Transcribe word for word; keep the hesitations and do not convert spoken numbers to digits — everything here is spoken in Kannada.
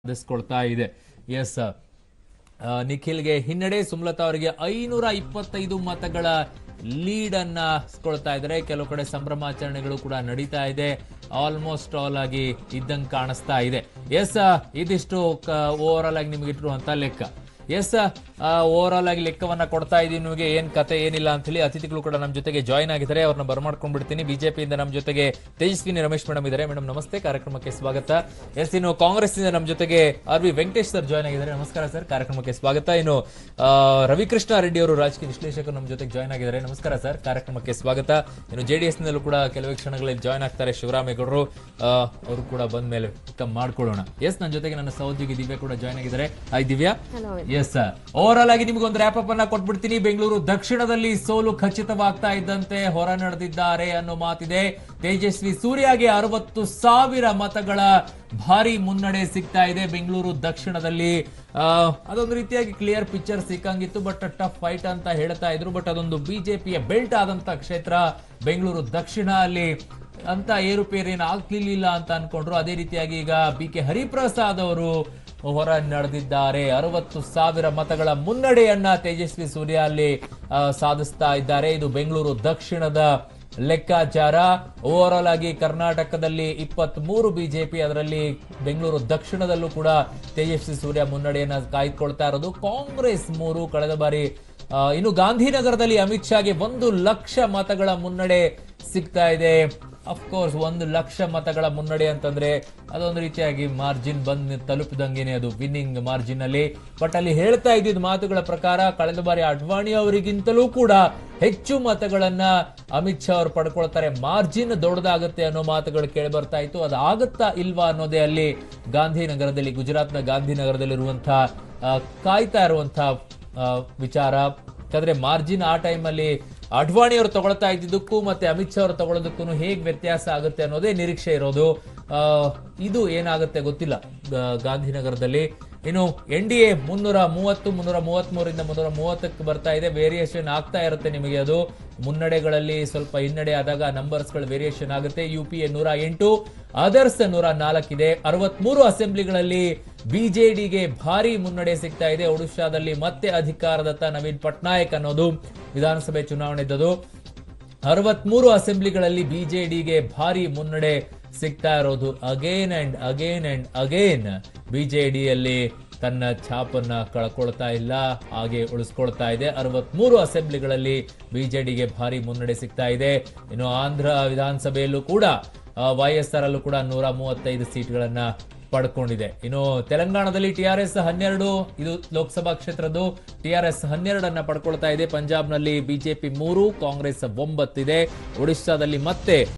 ಸಾಧಿಸಿಕೊಳ್ತಾ ಇದೆ. ಎಸ್, ನಿಖಿಲ್ಗೆ ಹಿನ್ನಡೆ. ಸುಮಲತಾ ಅವರಿಗೆ ಐನೂರ ಇಪ್ಪತ್ತೈದು ಮತಗಳ ಲೀಡ್ ಅನ್ನ ಕೊಳ್ತಾ ಇದ್ದಾರೆ. ಕೆಲವು ಕಡೆ ಸಂಭ್ರಮಾಚರಣೆಗಳು ಕೂಡ ನಡೀತಾ ಇದೆ. ಆಲ್ಮೋಸ್ಟ್ ಆಲ್ ಆಗಿ ಇದ್ದಂಗೆ ಕಾಣಿಸ್ತಾ ಇದೆ. ಎಸ್, ಇದಿಷ್ಟು ಓವರ್ ಆಲ್ ಆಗಿ ನಿಮ್ಗೆ ಇಟ್ಟಿರುವಂತ ಲೆಕ್ಕ. ಎಸ್, ಓವರ್ ಆಲ್ ಆಗಿ ಲೆಕ್ಕವನ್ನ ಕೊಡ್ತಾ ಇದೀನಿ ನಿಮಗೆ. ಏನ್ ಕತೆ ಏನಿಲ್ಲ ಅಂತ ಹೇಳಿ ಅತಿಥಿಗಳು ಕೂಡ ನಮ್ಮ ಜೊತೆಗೆ ಜಾಯ್ನ್ ಆಗಿದ್ದಾರೆ. ಅವ್ರನ್ನ ಬರ್ಮಾಡ್ಕೊಂಡ್ ಬಿಡ್ತೀನಿ. ಬಿಜೆಪಿಯಿಂದ ನಮ್ಮ ಜೊತೆಗೆ ತೇಜಸ್ವಿನಿ ರಮೇಶ್ ಮೇಡಮ್ ಇದ್ದಾರೆ. ಮೇಡಮ್ ನಮಸ್ತೆ, ಕಾರ್ಯಕ್ರಮಕ್ಕೆ ಸ್ವಾಗತ. ಎಸ್, ಇನ್ನು ಕಾಂಗ್ರೆಸ್ ಇಂದ ನಮ್ಮ ಜೊತೆಗೆ R V Venkatesh sir join ಆಗಿದ್ದಾರೆ. ನಮಸ್ಕಾರ ಸರ್, ಕಾರ್ಯಕ್ರಮಕ್ಕೆ ಸ್ವಾಗತ. ಇನ್ನು ರವಿಕೃಷ್ಣ ರೆಡ್ಡಿ ಅವರು ರಾಜಕೀಯ ವಿಶ್ಲೇಷಕರು ನಮ್ಮ ಜೊತೆಗೆ ಜಾಯ್ನ್ ಆಗಿದ್ದಾರೆ. ನಮಸ್ಕಾರ ಸರ್, ಕಾರ್ಯಕ್ರಮಕ್ಕೆ ಸ್ವಾಗತ. ಇನ್ನು ಜೆಡಿಎಸ್ ನಲ್ಲೂ ಕೂಡ ಕೆಲವೇ ಕ್ಷಣಗಳಲ್ಲಿ ಜಾಯ್ನ್ ಆಗ್ತಾರೆ ಶಿವರಾಮೇಗೌಡರು. ಅವರು ಕೂಡ ಬಂದ ಮೇಲೆ ಕಮ್ ಮಾಡ್ಕೊಳ್ಳೋಣ. ಎಸ್, ನನ್ನ ಜೊತೆಗೆ ನನ್ನ ಸಹೋದ್ಯೋಗಿ ದಿವ್ಯಾ ಕೂಡ ಜಾಯ್ನ್ ಆಗಿದ್ದಾರೆ. Hi Divya. Yes, overall ಆಗಿ ನಿಮ್ಗೆ ಒಂದು ರ್ಯಾಪ್ ಅಪ್ ಅನ್ನ ಕೊಟ್ಬಿಡ್ತೀನಿ. ಬೆಂಗಳೂರು ದಕ್ಷಿಣದಲ್ಲಿ ಸೋಲು ಖಚಿತವಾಗ್ತಾ ಇದ್ದಂತೆ ಹೊರ ನಡೆದಿದ್ದಾರೆ ಅನ್ನೋ ಮಾತಿದೆ. ತೇಜಸ್ವಿ ಸೂರ್ಯಗೆ ಅರವತ್ತು ಸಾವಿರ ಮತಗಳ ಭಾರಿ ಮುನ್ನಡೆ ಸಿಗ್ತಾ ಇದೆ ಬೆಂಗಳೂರು ದಕ್ಷಿಣದಲ್ಲಿ. ಅದೊಂದು ರೀತಿಯಾಗಿ ಕ್ಲಿಯರ್ ಪಿಕ್ಚರ್ ಸಿಕ್ಕಂಗಿತ್ತು, ಬಟ್ ಟಫ್ ಫೈಟ್ ಅಂತ ಹೇಳ್ತಾ ಇದ್ರು. ಬಟ್ ಅದೊಂದು ಬಿಜೆಪಿಯ ಬೆಲ್ಟ್ ಆದಂತ ಕ್ಷೇತ್ರ ಬೆಂಗಳೂರು ದಕ್ಷಿಣ. ಅಲ್ಲಿ ಅಂತ ಏರುಪೇರೇನು ಆಗ್ಲಿಲ್ಲ ಅಂತ ಅನ್ಕೊಂಡ್ರು. ಅದೇ ರೀತಿಯಾಗಿ ಈಗ ಬಿ ಕೆ ಹರಿಪ್ರಸಾದ್ ಅವರು ಹೊರ ನಡೆದಿದ್ದಾರೆ. ಅರವತ್ತು ಸಾವಿರ ಮತಗಳ ಮುನ್ನಡೆಯನ್ನ ತೇಜಸ್ವಿ ಸೂರ್ಯ ಅಲ್ಲಿ ಸಾಧಿಸ್ತಾ ಇದ್ದಾರೆ. ಇದು ಬೆಂಗಳೂರು ದಕ್ಷಿಣದ ಲೆಕ್ಕಾಚಾರ. ಓವರ್ ಆಲ್ ಆಗಿ ಕರ್ನಾಟಕದಲ್ಲಿ ಇಪ್ಪತ್ತ್ ಮೂರು ಬಿಜೆಪಿ, ಅದರಲ್ಲಿ ಬೆಂಗಳೂರು ದಕ್ಷಿಣದಲ್ಲೂ ಕೂಡ ತೇಜಸ್ವಿ ಸೂರ್ಯ ಮುನ್ನಡೆಯನ್ನ ಕಾಯ್ದುಕೊಳ್ತಾ ಇರೋದು. ಕಾಂಗ್ರೆಸ್ ಮೂರು. ಕಳೆದ ಬಾರಿ ಇನ್ನು ಗಾಂಧಿನಗರದಲ್ಲಿ ಅಮಿತ್ ಶಾಗೆ ಒಂದು ಲಕ್ಷ ಮತಗಳ ಮುನ್ನಡೆ ಸಿಗ್ತಾ ಇದೆ. ಅಫ್ಕೋರ್ಸ್ ಒಂದು ಲಕ್ಷ ಮತಗಳ ಮುನ್ನಡೆ ಅಂತಂದ್ರೆ ಅದೊಂದು ರೀತಿಯಾಗಿ ಮಾರ್ಜಿನ್ ಬಂದ್ ತಲುಪಿದಂಗೆನೆ, ಅದು ವಿನ್ನಿಂಗ್ ಮಾರ್ಜಿನ್ ಅಲ್ಲಿ. ಬಟ್ ಅಲ್ಲಿ ಹೇಳ್ತಾ ಇದ್ದಿದ್ದ ಮಾತುಗಳ ಪ್ರಕಾರ ಕಳೆದ ಬಾರಿ ಅಡ್ವಾಣಿ ಅವರಿಗಿಂತಲೂ ಕೂಡ ಹೆಚ್ಚು ಮತಗಳನ್ನ ಅಮಿತ್ ಶಾ ಅವರು ಪಡ್ಕೊಳ್ತಾರೆ, ಮಾರ್ಜಿನ್ ದೊಡ್ಡದಾಗುತ್ತೆ ಅನ್ನೋ ಮಾತುಗಳು ಕೇಳಿ ಬರ್ತಾ ಇತ್ತು. ಅದು ಆಗುತ್ತಾ ಇಲ್ವಾ ಅನ್ನೋದೇ ಅಲ್ಲಿ ಗಾಂಧಿನಗರದಲ್ಲಿ, ಗುಜರಾತ್ನ ಗಾಂಧಿನಗರದಲ್ಲಿರುವಂತಹ ಕಾಯ್ತಾ ಇರುವಂತಹ ವಿಚಾರ. ಯಾಕಂದ್ರೆ ಮಾರ್ಜಿನ್ ಆ ಟೈಮ್ ಅಲ್ಲಿ ಅಡ್ವಾಣಿ ಅವರು ತಗೊಳ್ತಾ ಇದ್ದಿದ್ದಕ್ಕೂ ಮತ್ತೆ ಅಮಿತ್ ಶಾ ಅವರು ತಗೊಳ್ಳೋದಕ್ಕೂ ಹೇಗ್ ವ್ಯತ್ಯಾಸ ಆಗುತ್ತೆ ಅನ್ನೋದೇ ನಿರೀಕ್ಷೆ ಇರೋದು. ಇದು ಏನಾಗುತ್ತೆ ಗೊತ್ತಿಲ್ಲ ಗಾಂಧಿನಗರದಲ್ಲಿ. ಇನ್ನು ಎನ್ ಡಿ ಎ ಮುನ್ನೂರ ಮೂವತ್ತು ಮುನ್ನೂರ ಮೂವತ್ತ್ ಮೂರಿಂದ ಮುನ್ನೂರ ಮೂವತ್ತಕ್ಕೆ ಬರ್ತಾ ಇದೆ. ವೇರಿಯೇಷನ್ ಆಗ್ತಾ ಇರುತ್ತೆ ನಿಮಗೆ. ಅದು ಮುನ್ನಡೆಗಳಲ್ಲಿ ಸ್ವಲ್ಪ ಹಿನ್ನಡೆ ಆದಾಗ ನಂಬರ್ಸ್ ಗಳು ವೇರಿಯೇಷನ್ ಆಗುತ್ತೆ. ಯು ಪಿ ಎ ನೂರ ಎಂಟು, ಅದರ್ಸ್ ನೂರ ನಾಲ್ಕಿದೆ. ಅರವತ್ಮೂರು ಅಸೆಂಬ್ಲಿಗಳಲ್ಲಿ ಬಿಜೆಡಿಗೆ ಭಾರಿ ಮುನ್ನಡೆ ಸಿಗ್ತಾ ಇದೆ. ಒಡಿಶಾದಲ್ಲಿ ಮತ್ತೆ ಅಧಿಕಾರದತ್ತ ನವೀನ್ ಪಟ್ನಾಯಕ್ ಅನ್ನೋದು ವಿಧಾನಸಭೆ ಚುನಾವಣೆ ಇದ್ದದು. ಅರವತ್ಮೂರು ಅಸೆಂಬ್ಲಿಗಳಲ್ಲಿ ಬಿಜೆಡಿಗೆ ಭಾರಿ ಮುನ್ನಡೆ ಸಿಗ್ತಾ ಇರೋದು. Again and again and again ಬಿಜೆಡಿಯಲ್ಲಿ ತನ್ನ ಛಾಪನ್ನ ಕಳ್ಕೊಳ್ತಾ ಇಲ್ಲ, ಹಾಗೆ ಉಳಿಸ್ಕೊಳ್ತಾ ಇದೆ. ಅರವತ್ಮೂರು ಅಸೆಂಬ್ಲಿಗಳಲ್ಲಿ ಬಿಜೆಡಿಗೆ ಭಾರಿ ಮುನ್ನಡೆ ಸಿಗ್ತಾ ಇದೆ. ಇನ್ನು ಆಂಧ್ರ ವಿಧಾನಸಭೆಯಲ್ಲೂ ಕೂಡ ವೈ ಎಸ್ ಆರ್ ಅಲ್ಲೂ ಕೂಡ ನೂರ ಮೂವತ್ತೈದು ಸೀಟ್ಗಳನ್ನ ಪಡ್ಕೊಂಡಿದೆ. ಇನ್ನು ತೆಲಂಗಾಣದಲ್ಲಿ ಟಿಆರ್ಎಸ್ ಹನ್ನೆರಡು, ಇದು ಲೋಕಸಭಾ ಕ್ಷೇತ್ರದ್ದು. ಟಿಆರ್ಎಸ್ ಹನ್ನೆರಡನ್ನ ಪಡ್ಕೊಳ್ತಾ ಇದೆ. ಪಂಜಾಬ್ನಲ್ಲಿ ಬಿಜೆಪಿ ಮೂರು, ಕಾಂಗ್ರೆಸ್ ಒಂಬತ್ತಿದೆ. ಒಡಿಶಾದಲ್ಲಿ ಮತ್ತೆ